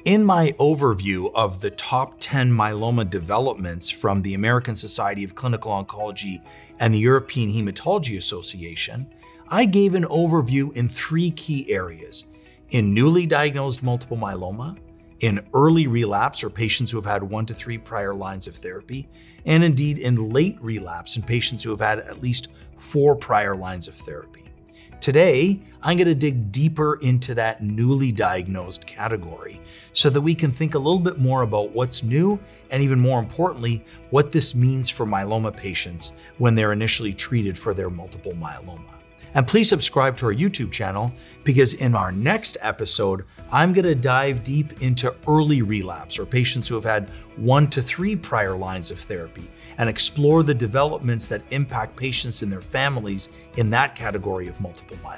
In my overview of the top 10 myeloma developments from the American Society of Clinical Oncology and the European Hematology Association, I gave an overview in 3 key areas: in newly diagnosed multiple myeloma, in early relapse or patients who have had 1 to 3 prior lines of therapy, and indeed in late relapse in patients who have had at least 4 prior lines of therapy. Today, I'm going to dig deeper into that newly diagnosed category so that we can think a little bit more about what's new and, even more importantly, what this means for myeloma patients when they're initially treated for their multiple myeloma. And please subscribe to our YouTube channel, because in our next episode, I'm going to dive deep into early relapse or patients who have had 1 to 3 prior lines of therapy and explore the developments that impact patients and their families in that category of multiple myeloma.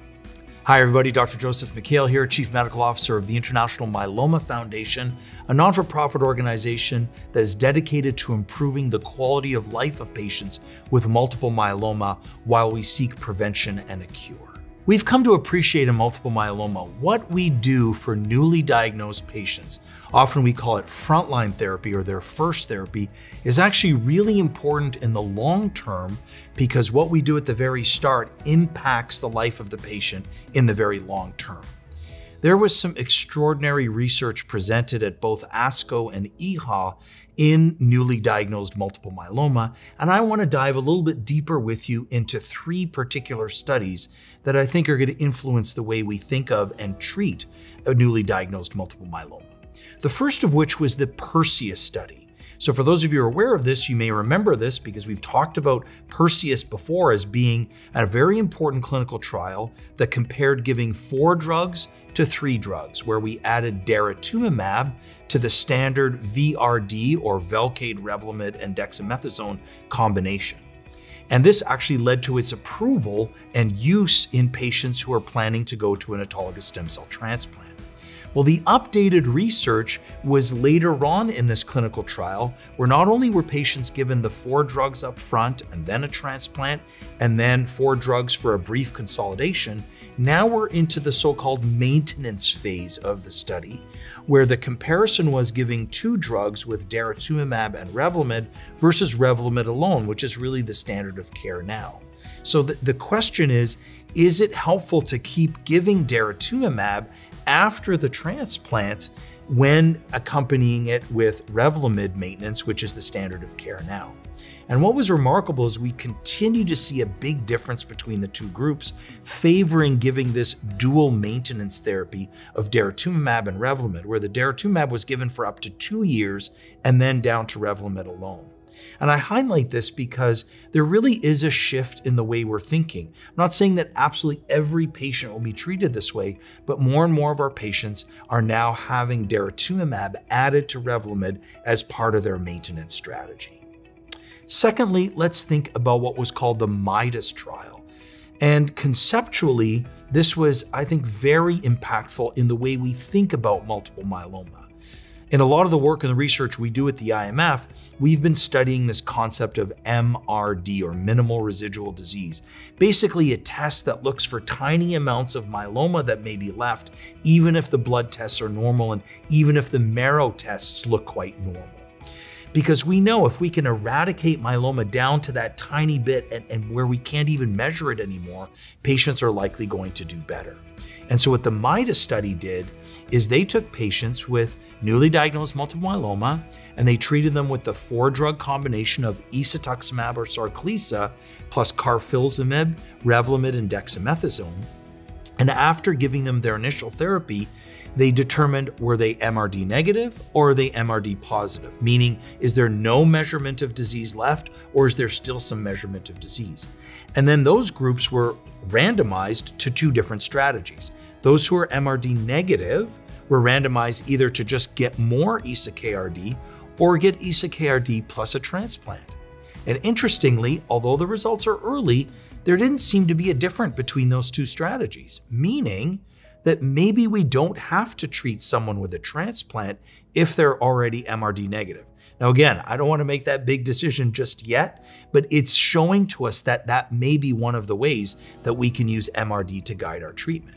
Hi everybody, Dr. Joseph Mikhael here, Chief Medical Officer of the International Myeloma Foundation, a non-for-profit organization that is dedicated to improving the quality of life of patients with multiple myeloma while we seek prevention and a cure. We've come to appreciate in multiple myeloma what we do for newly diagnosed patients. Often we call it frontline therapy or their first therapy is actually really important in the long term, because what we do at the very start impacts the life of the patient in the very long term. There was some extraordinary research presented at both ASCO and EHA in newly diagnosed multiple myeloma, and I want to dive a little bit deeper with you into 3 particular studies that I think are going to influence the way we think of and treat a newly diagnosed multiple myeloma. The first of which was the PERSEUS Study. So for those of you who are aware of this, you may remember this because we've talked about PERSEUS before as being a very important clinical trial that compared giving 4 drugs to 3 drugs, where we added daratumumab to the standard VRd or Velcade, Revlimid, and dexamethasone combination. And this actually led to its approval and use in patients who are planning to go to an autologous stem cell transplant. Well, the updated research was later on in this clinical trial, where not only were patients given the 4 drugs up front and then a transplant, and then 4 drugs for a brief consolidation, now we're into the so-called maintenance phase of the study, where the comparison was giving 2 drugs with daratumumab and Revlimid versus Revlimid alone, which is really the standard of care now. So the question is it helpful to keep giving daratumumab after the transplant when accompanying it with Revlimid maintenance, which is the standard of care now? And what was remarkable is we continue to see a big difference between the 2 groups, favoring giving this dual maintenance therapy of daratumumab and Revlimid, where the daratumumab was given for up to 2 years and then down to Revlimid alone. And I highlight this because there really is a shift in the way we're thinking. I'm not saying that absolutely every patient will be treated this way, but more and more of our patients are now having daratumumab added to Revlimid as part of their maintenance strategy. Secondly, let's think about what was called the MIDAS Trial. And conceptually, this was, I think, very impactful in the way we think about multiple myeloma. In a lot of the work and the research we do at the IMF, we've been studying this concept of MRD, or minimal residual disease. Basically a test that looks for tiny amounts of myeloma that may be left, even if the blood tests are normal and even if the marrow tests look quite normal. Because we know if we can eradicate myeloma down to that tiny bit and where we can't even measure it anymore, patients are likely going to do better. And so what the MIDAS study did is they took patients with newly diagnosed multiple myeloma and they treated them with the 4-drug combination of isatuximab or Sarclisa plus carfilzomib, Revlimid, and dexamethasone. And after giving them their initial therapy, they determined, were they MRD negative or are they MRD positive? Meaning, is there no measurement of disease left or is there still some measurement of disease? And then those groups were randomized to 2 different strategies. Those who are MRD negative were randomized either to just get more ISA-KRD or get ISA-KRD plus a transplant. And interestingly, although the results are early, there didn't seem to be a difference between those 2 strategies, meaning that maybe we don't have to treat someone with a transplant if they're already MRD negative. Now again, I don't want to make that big decision just yet, but it's showing to us that that may be one of the ways that we can use MRD to guide our treatment.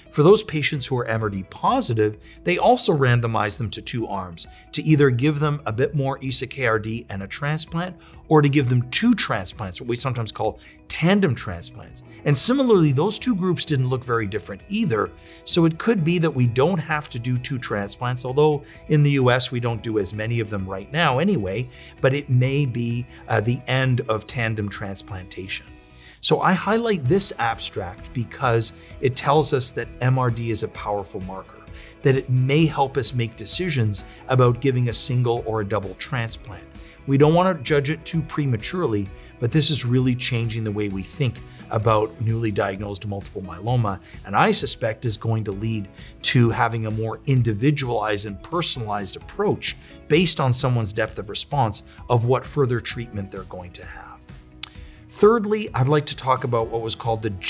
For those patients who are MRD positive, they also randomized them to 2 arms, to either give them a bit more ISA-KRD and a transplant, or to give them 2 transplants, what we sometimes call tandem transplants. And similarly, those 2 groups didn't look very different either, so it could be that we don't have to do 2 transplants, although in the US we don't do as many of them right now anyway, but it may be the end of tandem transplantation. So I highlight this abstract because it tells us that MRD is a powerful marker, that it may help us make decisions about giving a single or a double transplant. We don't want to judge it too prematurely, but this is really changing the way we think about newly diagnosed multiple myeloma, and I suspect is going to lead to having a more individualized and personalized approach based on someone's depth of response of what further treatment they're going to have. Thirdly, I'd like to talk about what was called the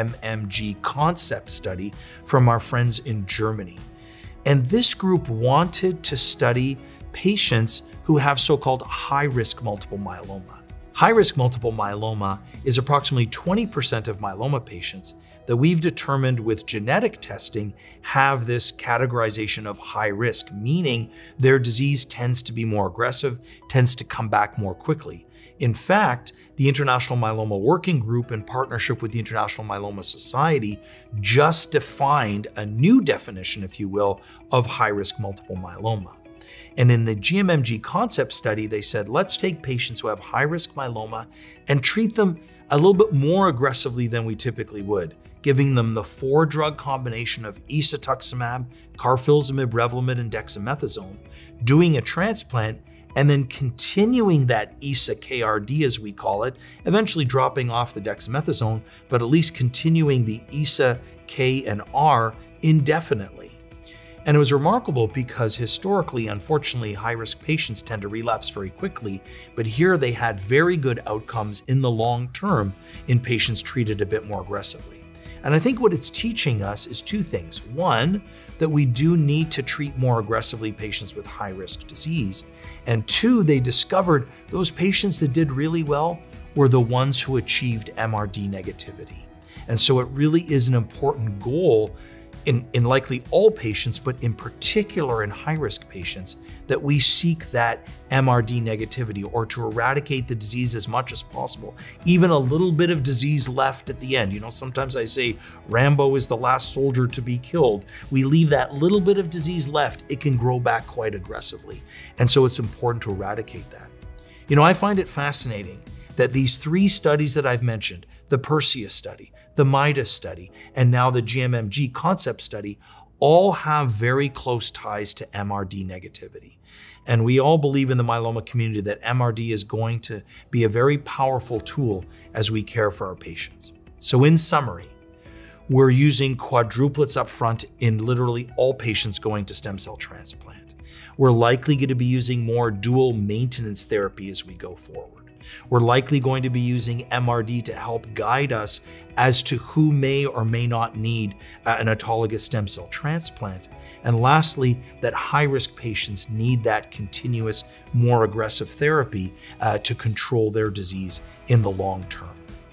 GMMG-CONCEPT Study from our friends in Germany. And this group wanted to study patients who have so-called high-risk multiple myeloma. High-risk multiple myeloma is approximately 20% of myeloma patients that we've determined with genetic testing have this categorization of high risk, meaning their disease tends to be more aggressive, tends to come back more quickly. In fact, the International Myeloma Working Group, in partnership with the International Myeloma Society, just defined a new definition, if you will, of high-risk multiple myeloma. And in the GMMG-CONCEPT study, they said, let's take patients who have high-risk myeloma and treat them a little bit more aggressively than we typically would, giving them the 4-drug combination of isatuximab, carfilzomib, Revlimid, and dexamethasone, doing a transplant, and then continuing that ISA-KRD, as we call it, eventually dropping off the dexamethasone, but at least continuing the ISA-K and R indefinitely. And it was remarkable because historically, unfortunately, high-risk patients tend to relapse very quickly, but here they had very good outcomes in the long term in patients treated a bit more aggressively. And I think what it's teaching us is 2 things. 1, that we do need to treat more aggressively patients with high-risk disease. And 2, they discovered those patients that did really well were the ones who achieved MRD negativity. And so it really is an important goal in likely all patients, but in particular in high-risk patients, that we seek that MRD negativity, or to eradicate the disease as much as possible. Even a little bit of disease left at the end. You know, sometimes I say Rambo is the last soldier to be killed. We leave that little bit of disease left, it can grow back quite aggressively. And so it's important to eradicate that. You know, I find it fascinating that these 3 studies that I've mentioned, the PERSEUS Study, the MIDAS Study, and now the GMMG-CONCEPT Study, all have very close ties to MRD negativity. And we all believe in the myeloma community that MRD is going to be a very powerful tool as we care for our patients. So in summary, we're using quadruplets up front in literally all patients going to stem cell transplant. We're likely going to be using more dual maintenance therapy as we go forward. We're likely going to be using MRD to help guide us as to who may or may not need an autologous stem cell transplant. And lastly, that high-risk patients need that continuous, more aggressive therapy to control their disease in the long term.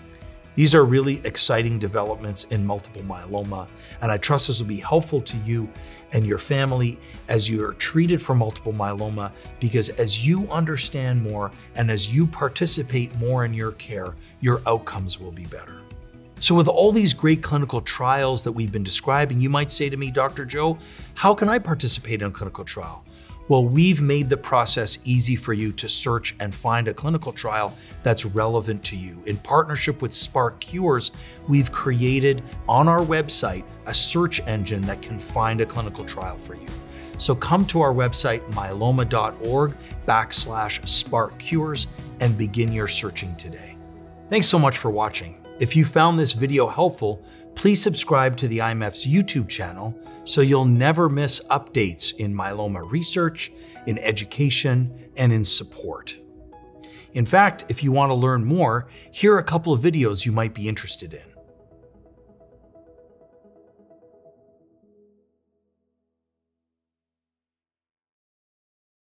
These are really exciting developments in multiple myeloma, and I trust this will be helpful to you and your family as you are treated for multiple myeloma, because as you understand more and as you participate more in your care, your outcomes will be better. So with all these great clinical trials that we've been describing, you might say to me, Dr. Joe, how can I participate in a clinical trial? Well, we've made the process easy for you to search and find a clinical trial that's relevant to you. In partnership with SparkCures, we've created on our website a search engine that can find a clinical trial for you. So come to our website, myeloma.org/SparkCures, and begin your searching today. Thanks so much for watching. If you found this video helpful, please subscribe to the IMF's YouTube channel so you'll never miss updates in myeloma research, in education, and in support. In fact, if you want to learn more, here are a couple of videos you might be interested in.